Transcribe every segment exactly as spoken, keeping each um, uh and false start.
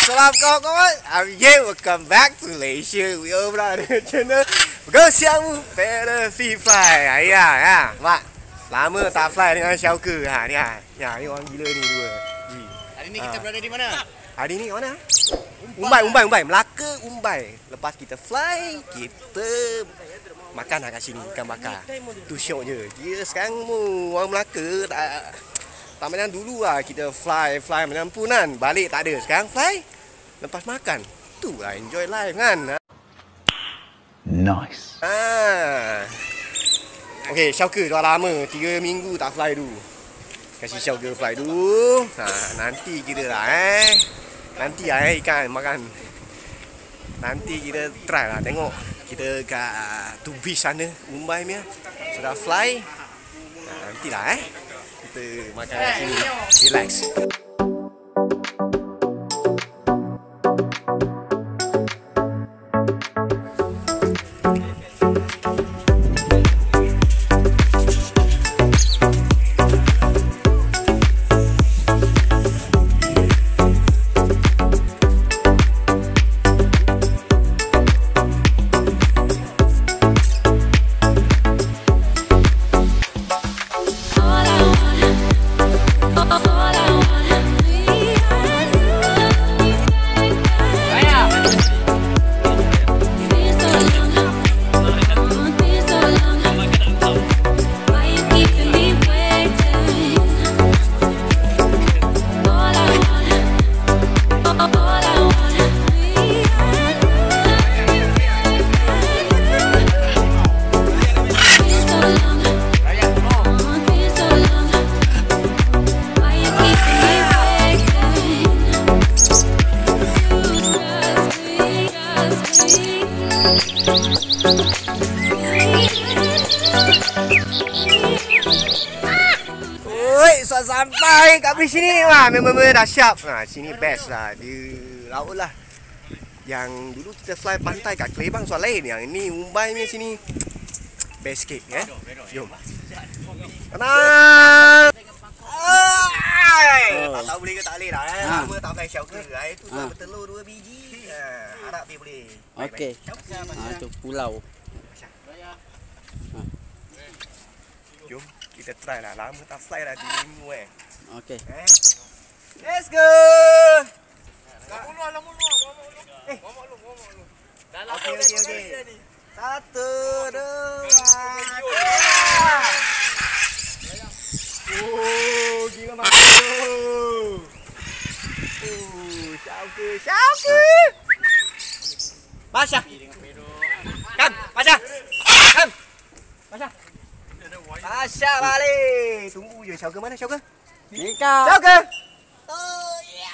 Salam kawan-kawan. I'm here. Welcome back to Malaysia. We all berada channel. Go siapa? Better Free Fly. Ha, ya, ya. Mak. Lama tak fly dengan Syauker. Ha, ni ha. Ya, ni orang gila ni dua. Ji. Hari ni kita ha. berada di mana? Hari ni mana? Umbai, Umbai, Umbai. Melaka, Umbai. Lepas kita fly, kita makan lah kat sini. Ikan bakar. Tu syok je. Dia sekarang orang Melaka tak... Tak macam dulu lah, kita fly, fly macam pun kan. Balik tak ada, sekarang fly, lepas makan. Tu lah, enjoy life kan. Nice. Ah. Okay, Syauker dah lama, tiga minggu tak fly dulu. Kasih Syauker fly dulu. Ha, nanti kita lah eh. Nanti lah eh, ikan makan. Nanti kita try lah, tengok. Kita kat Tubis sana, Mumbai punya. Sudah fly. Ha, nantilah eh. Kita makan kat sini, relax. Oi, sudah sampai kat sini lah. Member-member dah siap. Nah, sini best lah. Di laut lah. Yang dulu kita fly pantai kat Kelebang soal lain. Yang ini Mumbai ni sini best cake eh. Jom. Tenang. Tak tahu boleh ke tak boleh dah eh. Lama tak fly Syauker. Air tu sudah bertelur dua biji. Harap dia boleh. Okey. Ha tu pulau. Jom kita try lah. Lama tak fly dah tiga minggu eh. Okey. Eh. Let's go. Lamun lu, lamun lu, lamun lu. Eh, lamun lu, lamun lu. Dalam okey okey okey. Satu, dua, tiga. Oh, gila mati tu. Oh, Syauker, Syauker. Pasha. Kam, Pasha. Kam. Pasha. Pasha balik. Tunggu je Syauker mana Syauker? Ni kau. Syauker. Oh, ya.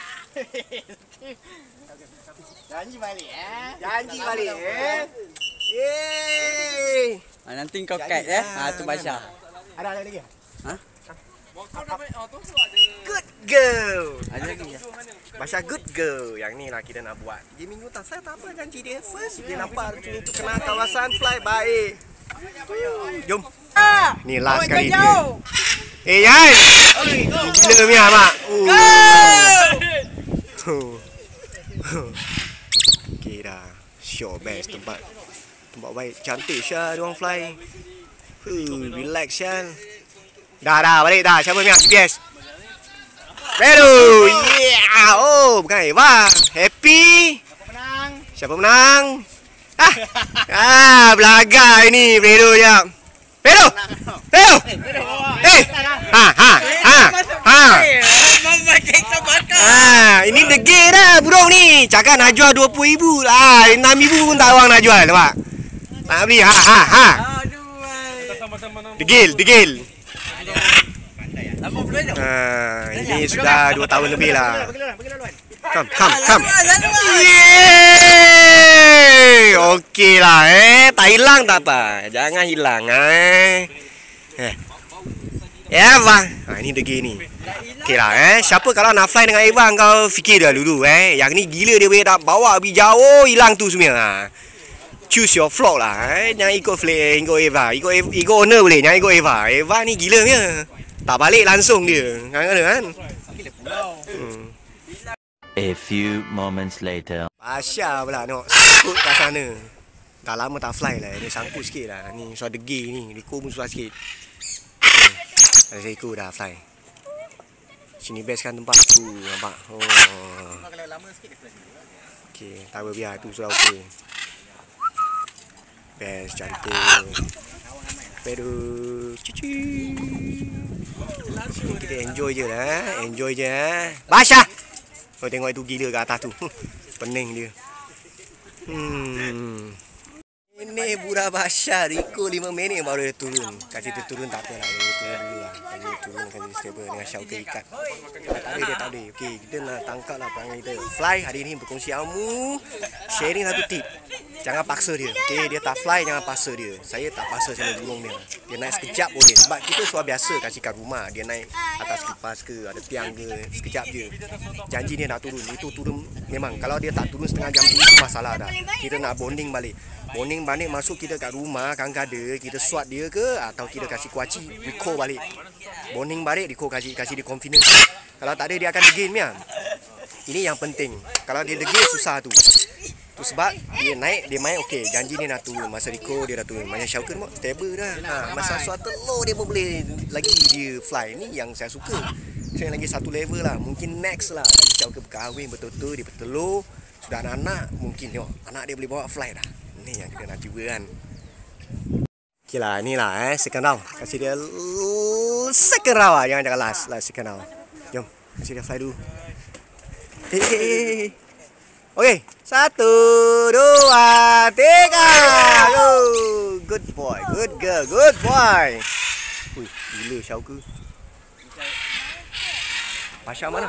Janji balik eh. Janji balik eh. Yeay. Ha, nanti kau kat eh. Ha tu Basha. Ada ada lagi? Ha? Good girl. Ada lagi ya. Basha good girl. Yang ni lah kita nak buat. Tiga minggu tak saya tak apa janji dia. First dia nampak macam itu kena kawasan fly baik. Jom. Ni last kali dia. Eh Yan. Gila Mia mak. Okay dah. Sure best tempat. Tempat baik. Cantik Syah dia orang fly. Huh, relax Syah. Dah dah balik dah. Siapa Mia? G P S. Baru. Yeah. Oh, bukan Eva. Happy. Siapa menang? Siapa menang? Ah. Ah, belaga ini Fredo jap. Fredo. Fredo. Eh. Ha ha ha. Ha. Mama kita bakar. Ah, ini degil dah burung ni. Cakap nak jual dua puluh ribu. Ah, enam ribu pun tak orang nak jual, nampak? Tak beli. Ha ha ha. Sama-sama. Degil, degil. Lama belum jom. Ah, ini sudah dua tahun lebih lah. Bagi duluan, bagi duluan. Come, come, come. Yeay. Okey lah eh. Tak hilang tak apa. Jangan hilang eh. Eh. Eva. Ha, ini degil ni. Okey lah eh. Siapa kalau nak fly dengan Eva kau fikir dah dulu eh. Yang ni gila dia boleh tak bawa pergi jauh hilang tu semua. Ha. Choose your vlog lah eh. Jangan ikut fly, ikut Eva. Ikut ikut owner boleh. Jangan ikut Eva. Eva ni gila punya. Tak balik langsung dia. Kan ada kan? Gila pulau. Hmm. A few moments later. Basya pula tengok sangkut kat sana. Dah lama tak fly lah. Dia sangkut sikit lah. Ni suara degil ni. Liko pun susah sikit. Okay. Ada Liko dah fly. Sini best kan tempat tu. Nampak? Oh. Kalau lama sikit dia fly. Okay. Tak apa biar. Tu sudah okey. Best. Cantik. Pedu. Cici. Kita enjoy je lah. Enjoy je lah. Basya! Kau tengok itu gila kat atas tu. Pening dia. Hmm. Ini budak Basya. Riko lima minit baru dia turun. Kasi dia turun tak apa lah. Dia turun dulu lah. Kasi dia turun. Kasi dia stable dengan Syauker ikat. Tak ada dia tak ada. Okey, kita nak tangkap lah perangai kita. Fly hari ni berkongsi ilmu. Sharing satu tip. Jangan paksa dia. Okey, dia tak fly jangan paksa dia. Saya tak paksa sama burung dia. Dia naik sekejap boleh. Sebab kita sudah biasa kasih kat rumah. Dia naik atas kipas ke, ada tiang ke, sekejap je. Janji dia nak turun. Itu turun memang. Kalau dia tak turun setengah jam tu, itu masalah dah. Kita nak bonding balik. Bonding balik masuk kita kat rumah, kadang-kadang kita swat dia ke atau kita kasih kuaci, recall balik. Bonding balik, recall kasih kasih dia confidence. Kalau tak ada dia akan degil punya. Ini yang penting. Kalau dia degil susah tu. Tu sebab dia naik, dia main okey. Janji dia nak turun. Masa recall dia dah turun. Macam Syauker tu stable dah. Ha, masa suat telur dia pun boleh lagi dia fly. Ini yang saya suka. Saya lagi satu level lah. Mungkin next lah. Kalau Syauker berkahwin betul-betul, dia bertelur. Sudah ada anak, mungkin tengok. Anak dia boleh bawa fly dah. Ni yang kita nak cuba kan. Okey lah, ni lah eh. Second round. Kasih dia second round lah. Jangan jangan last. Last second round. Jom. Kasih dia fly dulu. Eh, eh, eh. Okey. Satu, dua, tiga. Go. Good boy. Good girl. Good boy. Ui, gila Syauker. Basya mana?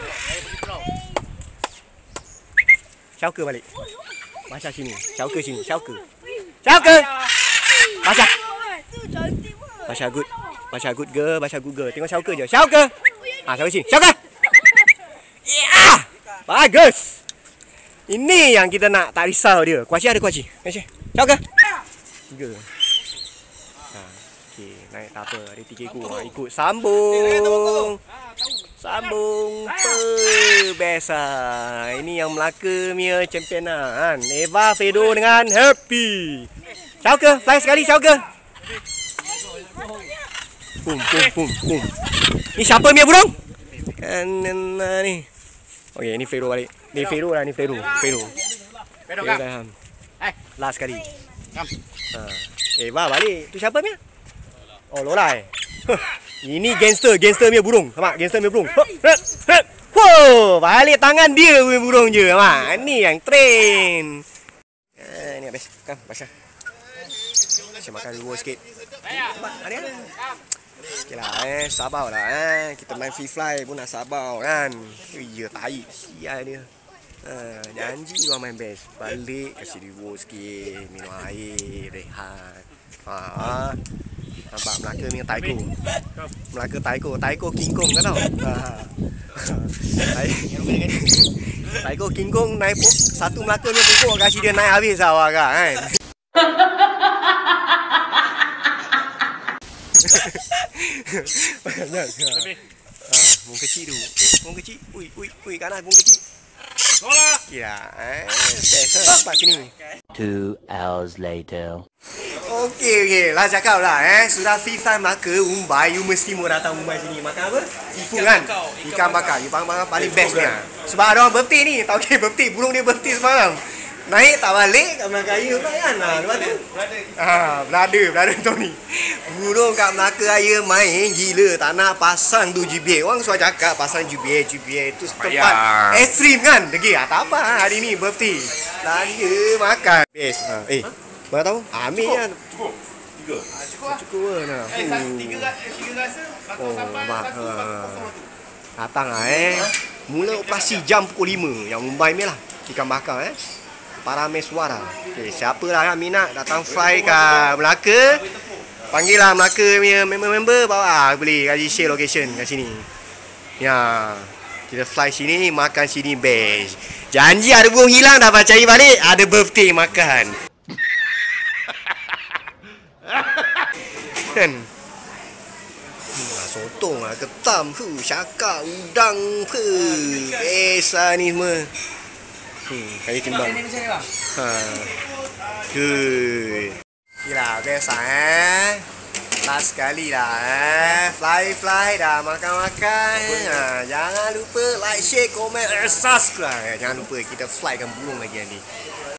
Syauker balik. Basya sini. Syauker sini. Syauker. Syauker. Basya. Basya good. Basya good girl. Basya good girl. Tengok Syauker je. Syauker. Ah, Syauker sini. Syauker. Ya. Bagus. Ini yang kita nak, tak risau dia. Kuaci ada kuaci. Kuaci. Syauker. Tiga. Ha, okey, naik tak apa. Ada tiga ekor. Ha, ikut sambung. Sambung per best lah. Ini yang Melaka punya champion lah kan. Eva Fedo dengan Happy. Syauker, fly sekali Syauker. Pum pum pum pum. Ni siapa punya burung? Kan ni. Okey, ni Fedo balik. Ni Fedo lah, ni Fedo. Fedo. Fedo kan. Eh, last sekali. Kam. Ha. Eva balik. Tu siapa punya? Oh, Lolai. Ini gangster, gangster punya burung. Nampak? Gangster punya burung. Wow, balik tangan dia punya burung je. Nampak? Ni yang train. Eh, ni habis. Kam, Basya. Saya makan dulu sikit. Nampak? Ada kan? Okey lah eh, sabar lah eh. Kita main free fly pun nak sabar kan. Ya, tahi. Sial dia. Ha, janji orang main best. Balik, kasih reward sikit. Minum air, rehat. Ha, nampak Melaka punya taiko. Melaka taiko. Taiko King Kong kan tau. Ha. Taiko King Kong naik pokok. Satu Melaka punya pokok kasih dia naik habis awak kan. Banyak. Ha, bung kecil tu. Bung kecil. Ui, ui, ui, kanan bung kecil. Tolak. Ya, eh, best nampak sini. Two hours later. Okey, okey. Lah cakap lah eh. Sudah free time Melaka, Mumbai, you mesti mau datang Mumbai sini. Makan apa? Seafood kan? Ikan bakar. Ikan bakar paling best ni. Sebab ada orang birthday ni. Tahu ke birthday? Burung dia birthday semalam. Naik tak balik kat Melaka Raya pula kan. Ha, lepas tu. Ha, brother, brother Tony. Burung kat Melaka Raya main gila. Tak nak pasang tu G B A. Orang suruh cakap pasang G B A, G B A tu tempat ekstrim kan. Degil. Ha, tak apa hari ni birthday. Belanja makan. Best. Ha, eh. Mana tahu? Ambil kan. Cukup. Tiga. Cukup. Cukup lah nak. Eh, satu tiga tiga rasa. Satu Oh, sampai mak. satu Ha. satu. Datang lah eh. Mula operasi jam pukul lima. Yang Mumbai ni lah. Ikan bakar eh. Parameswara. Okay, siapa lah yang minat datang fly kat Melaka. Panggil lah Melaka punya member-member. Bawa boleh kasih share location kat sini. Ya. Kita fly sini, makan sini best. Janji ada burung hilang dapat cari balik. Ada birthday makan. Kan? Hmm, sotong lah, ketam, hu, syakak, udang, pe. Biasa ni semua. Hmm, kali timbang. Ha. Good. Okay lah, biasa eh. Last sekali lah eh. Fly-fly dah, makan-makan. Ha, jangan lupa like, share, komen, and subscribe. Jangan lupa kita flykan burung lagi ni.